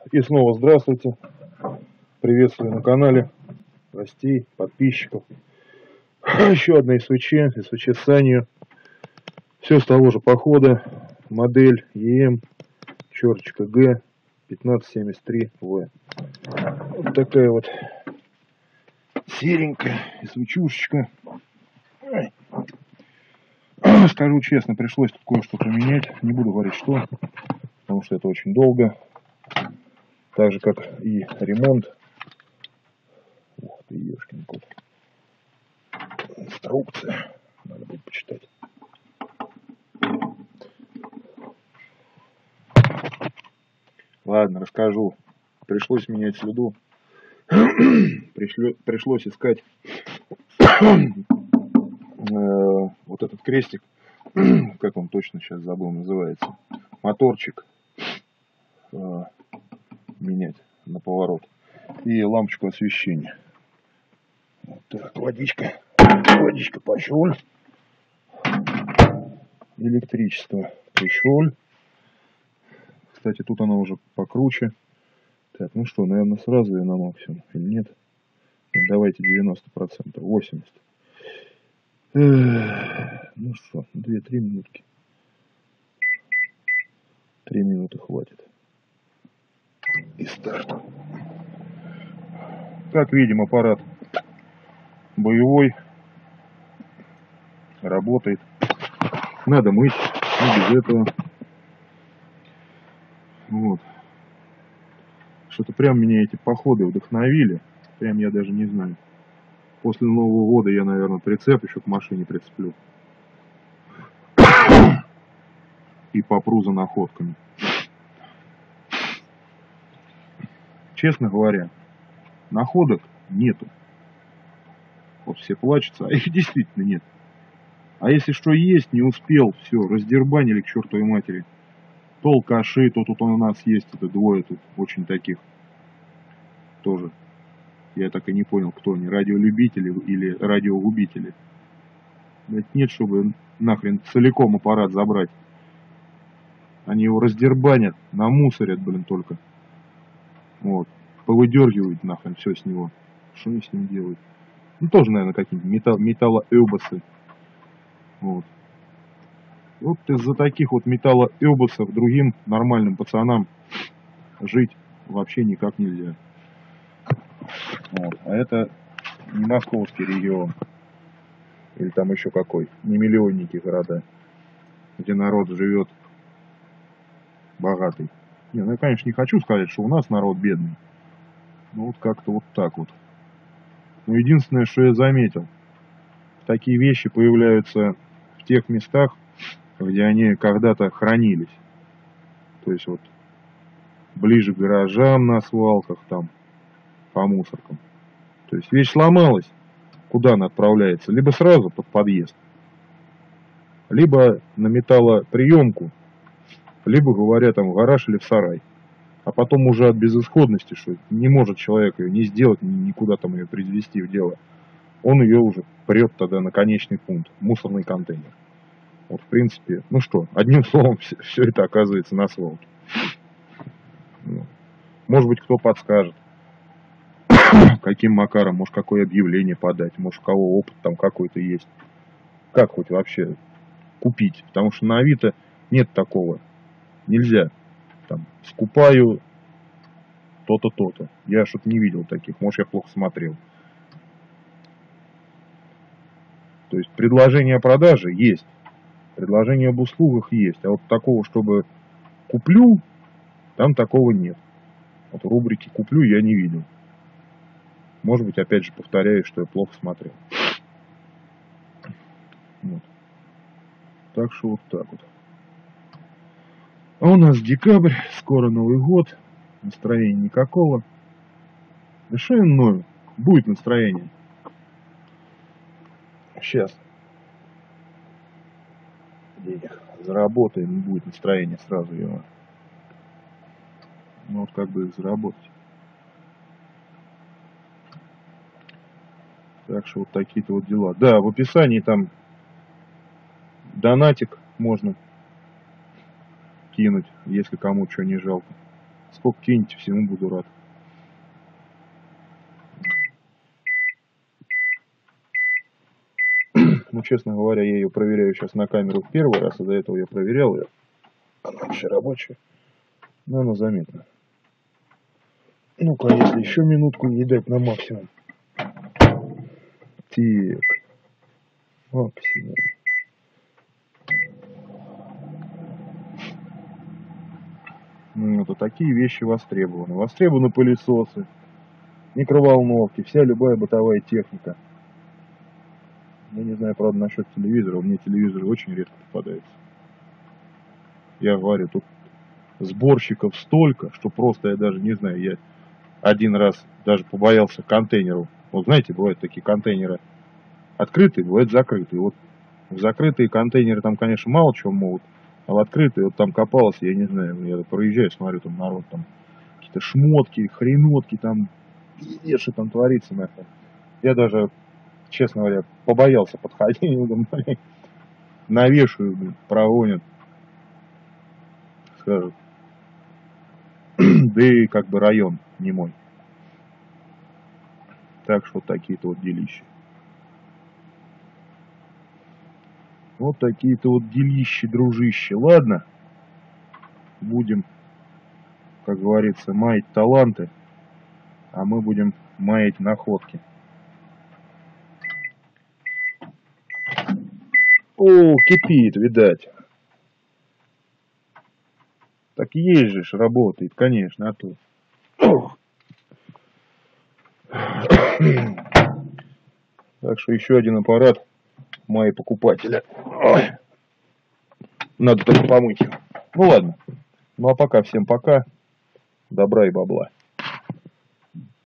И снова здравствуйте. Приветствую на канале гостей, подписчиков. Еще одна СВЧ Санью. Все с того же похода. Модель ЕМ, черточка Г, 1573В. Вот такая вот серенькая СВЧушечка. Скажу честно, пришлось тут кое-что поменять. Не буду говорить что, потому что это очень долго. Так же, как и ремонт. Ух ты, ешкин кот. Инструкция. Надо будет почитать. Ладно, расскажу. Пришлось менять слюду. Пришлось искать вот этот крестик. Как он точно сейчас забыл называется. Моторчик. Менять на поворот. И лампочку освещения. Вот так, водичка. Водичка пошел. Электричество пришел. Кстати, тут оно уже покруче. Так, ну что, наверное, сразу я на максимум или нет? Давайте 90%, 80%. Ну что, 2-3 минутки. 3 минуты хватит. И старт. Как видим, аппарат боевой. Работает. Надо мыть, не без этого. Вот. Что-то прям меня эти походы вдохновили. Прям я даже не знаю. После Нового года я, наверное, прицеп еще к машине прицеплю. И попру за находками. Честно говоря, находок нету. Вот все плачутся, а их действительно нет. А если что есть, не успел, все, раздербанили к чертовой матери. То алкаши, то тут у нас есть, это двое тут очень таких тоже. Я так и не понял, кто они, радиолюбители или радиогубители. Нет, чтобы нахрен целиком аппарат забрать. Они его раздербанят, намусорят, блин, только. Вот. Повыдергивают нахрен все с него. Что они с ним делают? Ну, тоже, наверное, какие-нибудь металлоэбосы. Вот. Вот из-за таких вот металлоэбосов другим нормальным пацанам жить вообще никак нельзя. Вот. А это не московский регион. Или там еще какой. Не миллионники города. Где народ живет богатый. Не, ну я, конечно, не хочу сказать, что у нас народ бедный. Но вот как-то вот так вот. Но единственное, что я заметил. Такие вещи появляются в тех местах, где они когда-то хранились. То есть вот ближе к гаражам на свалках, там, по мусоркам. То есть вещь сломалась, куда она отправляется? Либо сразу под подъезд, либо на металлоприемку, либо, говоря, там в гараж или в сарай. А потом уже от безысходности, что не может человек ее не сделать, никуда там ее произвести в дело, он ее уже прет тогда на конечный пункт, мусорный контейнер. Вот, в принципе, ну что, одним словом, все это оказывается на свалке. Может быть, кто подскажет, каким макаром, может, какое объявление подать, может, у кого опыт там какой-то есть. Как хоть вообще купить? Потому что на Авито нет такого. Нельзя. Там, скупаю то-то, то-то. Я что-то не видел таких. Может, я плохо смотрел. То есть, предложение о продаже есть. Предложение об услугах есть. А вот такого, чтобы куплю, там такого нет. Вот рубрики «Куплю» я не видел. Может быть, опять же, повторяю, что я плохо смотрел. Вот. Так что вот так вот. А у нас декабрь, скоро Новый год. Настроения никакого. Да что я ною? Будет настроение. Сейчас. Денег заработаем, будет настроение сразу его. Ну вот как бы их заработать. Так что вот такие-то вот дела. Да, в описании там донатик можно кинуть, если кому что не жалко. Сколько кинете, всему буду рад. Ну, честно говоря, я ее проверяю сейчас на камеру в первый раз, а до этого я проверял ее. Она вообще рабочая. Но она заметна. Ну-ка, если еще минутку ей дать на максимум. Так. Максимум. Ну, это такие вещи востребованы. Востребованы пылесосы, микроволновки, вся любая бытовая техника. Я не знаю, правда, насчет телевизора. У меня телевизоры очень редко попадаются. Я говорю, тут сборщиков столько, что просто я даже не знаю. Я один раз даже побоялся контейнеру. Вот знаете, бывают такие контейнеры открытые, бывают закрытые. Вот в закрытые контейнеры там, конечно, мало чего могут. А в открытые, вот там копалось, я не знаю, я проезжаю, смотрю, там народ, там какие-то шмотки, хренотки, там, пиздец, что там творится, нахуй. Я даже, честно говоря, побоялся подходить, блин, навешивают, блин, прогонят, скажут. Да и как бы район не мой. Так что вот такие-то вот делища. Вот такие-то вот делищи, дружище. Ладно, будем, как говорится, маять таланты, а мы будем маять находки. О, кипит, видать. Так есть же, работает, конечно, а то. Так что еще один аппарат мои покупателя. Ой. Надо только помыть его. Ну ладно. Ну а пока всем пока. Добра и бабла.